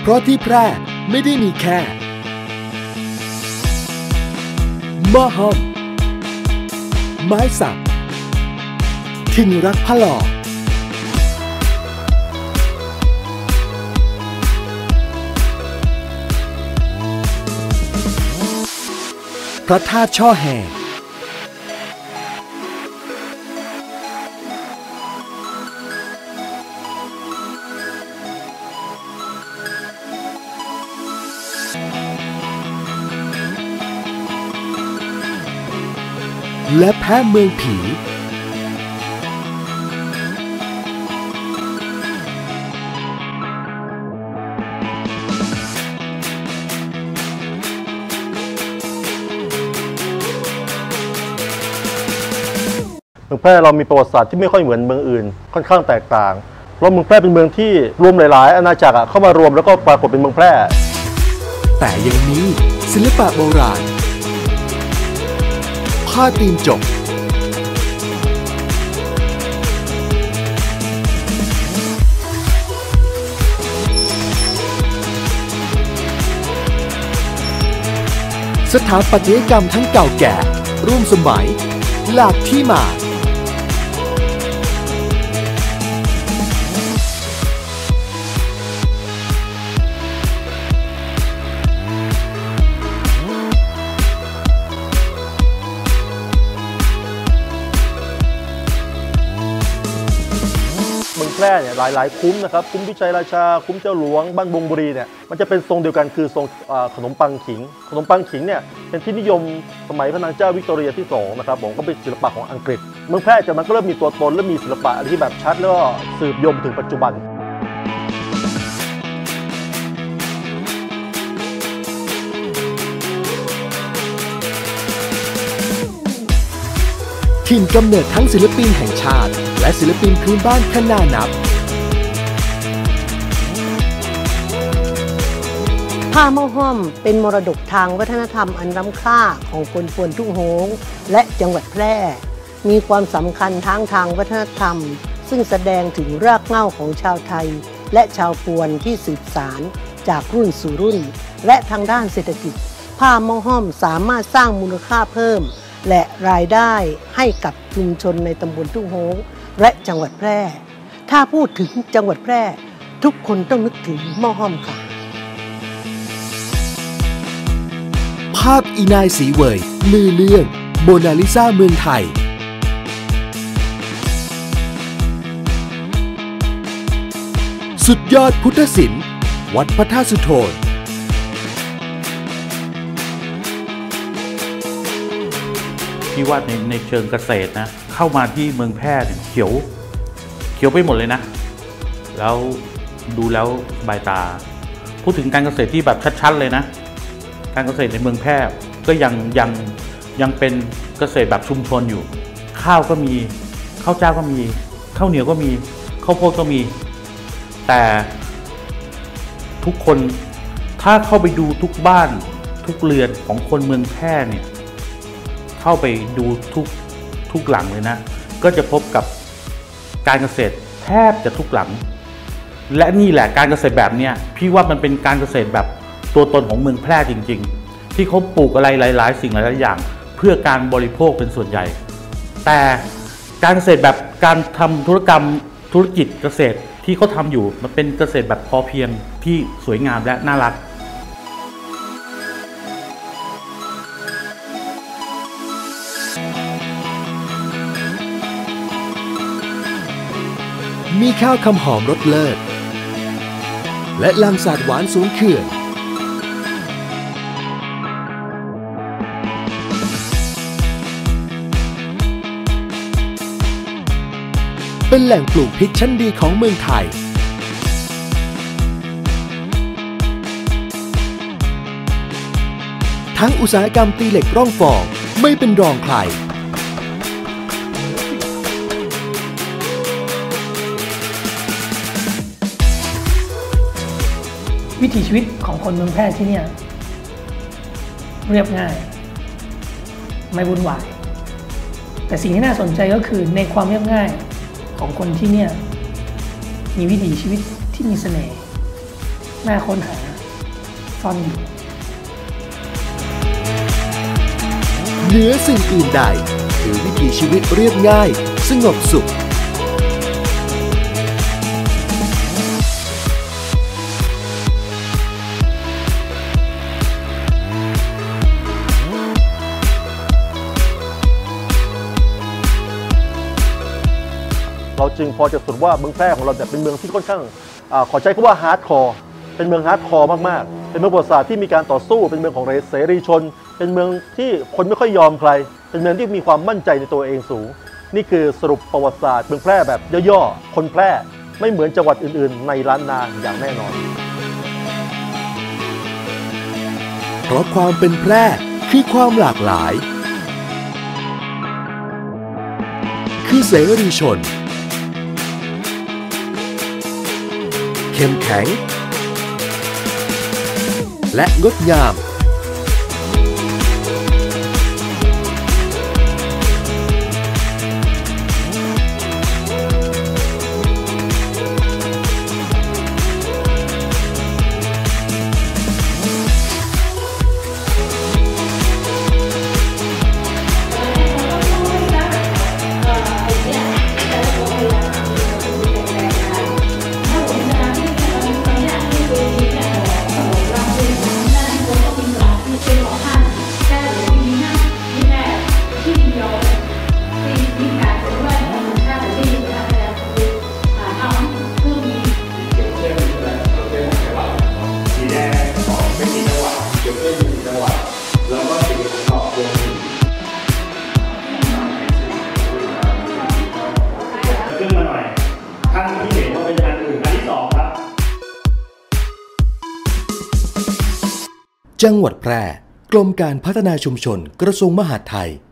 ราะที่แพร่ไม่ได้มีแค่หม้อห้อมไม้สักถึงรักพะหลอพระธาตุช่อแห่และแพ้เมืองผีเมืองแพร่เรามีประวัติศาสตร์ที่ไม่ค่อยเหมือนเมืองอื่นค่อนข้างแตกต่างเพราะเมืองแพร่เป็นเมืองที่รวมหลายๆอาณาจักรเข้ามารวมแล้วก็ปรากฏเป็นเมืองแพร่แต่ยังมีศิลปะโบราณผ้าตีนจกสถาปัตยกรรมทั้งเก่าแก่ร่วมสมัยหลากที่มาเมืองแพร่เนี่ยหลายคุ้มนะครับคุ้มพิชัยราชาคุ้มเจ้าหลวงบ้านบงบุรีเนี่ยมันจะเป็นทรงเดียวกันคือทรงขนมปังขิงขนมปังขิงเนี่ยเป็นที่นิยมสมัยพระนางเจ้าวิกตอเรียที่2นะครับผมก็เป็นศิลปะของอังกฤษเมืองแพร่จากนั้นก็เริ่มมีตัวตนและมีศิลปะที่แบบชัดแล้วก็สืบยมถึงปัจจุบันถิ่นกำเนิดทั้งศิลปินแห่งชาติและศิลปินพื้นบ้านขนานับผ้าหม้อห้อมเป็นมรดกทางวัฒนธรรมอันล้ำค่าของคนพวนทุ่งโฮงและจังหวัดแพร่มีความสำคัญทั้งทางวัฒนธรรมซึ่งแสดงถึงรากเหง้าของชาวไทยและชาวพวนที่สืบสานจากรุ่นสู่รุ่นและทางด้านเศรษฐกิจผ้าหม้อห้อมสามารถสร้างมูลค่าเพิ่มและรายได้ให้กับชุมชนในตำบลทุ่งโฮงและจังหวัดแพร่ถ้าพูดถึงจังหวัดแพร่ทุกคนต้องนึกถึงหม้อห้อมค่ะภาพอีนายสีเวยลือเรื่องโมนาลิซาเมืองไทยสุดยอดพุทธศิลป์วัดพระธาตุสุโธนที่ว่าในเชิงเกษตรนะเข้ามาที่เมืองแพร่เนี่ยเขียวไปหมดเลยนะแล้วดูแล้วสบายตาพูดถึงการเกษตรที่แบบชัดๆเลยนะการเกษตรในเมืองแพร่ก็ยังเป็นเกษตรแบบชุมชนอยู่ข้าวก็มีข้าวเจ้าก็มีข้าวเหนียวก็มีข้าวโพดก็มีแต่ทุกคนถ้าเข้าไปดูทุกบ้านทุกเรือนของคนเมืองแพร่เนี่ยเข้าไปดูทุกหลังเลยนะก็จะพบกับการเกษตรแทบจะทุกหลังและนี่แหละการเกษตรแบบเนี้ยพี่ว่ามันเป็นการเกษตรแบบตัวตนของเมืองแพร่จริงๆที่เขาปลูกอะไรหลายๆสิ่งหลายๆอย่างเพื่อการบริโภคเป็นส่วนใหญ่แต่การเกษตรแบบการทำธุรกิจเกษตรที่เขาทำอยู่มันเป็นเกษตรแบบพอเพียงที่สวยงามและน่ารักมีข้าวคำหอมรสเลิศและลังสาดหวานสูงเขื่อนเป็นแหล่งปลูกพริกชั้นดีของเมืองไทยทั้งอุตสาหกรรมตีเหล็กร่องฟองไม่เป็นรองใครวิถีชีวิตของคนเมืองแพร่ที่นี่เรียบง่ายไม่วุ่นวายแต่สิ่งที่น่าสนใจก็คือในความเรียบง่ายของคนที่นี่มีวิถีชีวิตที่มีเสน่ห์น่าค้นหาซ่อนอยู่เหนือสิ่งอื่นใดคือวิถีชีวิตเรียบง่ายสงบสุขเราจึงพอจะสรุปว่าเมืองแพร่ของเราเนี่ยเป็นเมืองที่ค่อนข้างขอใช้คำว่าฮาร์ดคอร์เป็นเมืองฮาร์ดคอร์มากๆเป็นเมืองประวัติศาสตร์ที่มีการต่อสู้เป็นเมืองของเสรีชนเป็นเมืองที่คนไม่ค่อยยอมใครเป็นเมืองที่มีความมั่นใจในตัวเองสูงนี่คือสรุปประวัติศาสตร์เมืองแพร่แบบย่อๆคนแพร่ไม่เหมือนจังหวัดอื่นๆในล้านนาอย่างแน่นอนเพราะความเป็นแพร่คือความหลากหลายคือเสรีชนเข้มแข็งและงดงามจังหวัดแพร่กรมการพัฒนาชุมชนกระทรวงมหาดไทย